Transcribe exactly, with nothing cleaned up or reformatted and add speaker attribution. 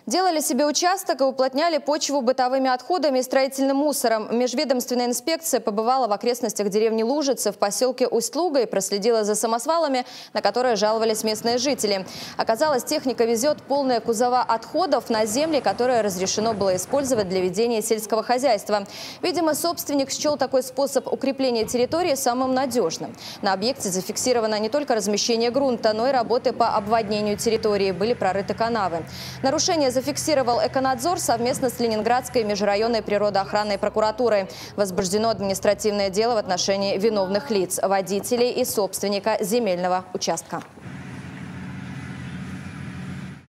Speaker 1: Делали себе участок и уплотняли почву бытовыми отходами и строительным мусором. Межведомственная инспекция побывала в окрестностях деревни Лужицы в поселке Усть-Луга и проследила за самосвалами, на которые жаловались местные жители. Оказалось, техника везет полные кузова отходов на земли, которые разрешено было использовать для ведения сельского хозяйства. Видимо, собственник счел такой способ укрепления территории самым надежным. На объекте зафиксировано не только размещение грунта, но и работы по обводнению территории. Были прорыты канавы. Нарушение зафиксировал Эконадзор совместно с Ленинградской межрайонной природоохранной прокуратурой. Возбуждено административное дело в отношении виновных лиц, водителей и собственника земельного участка.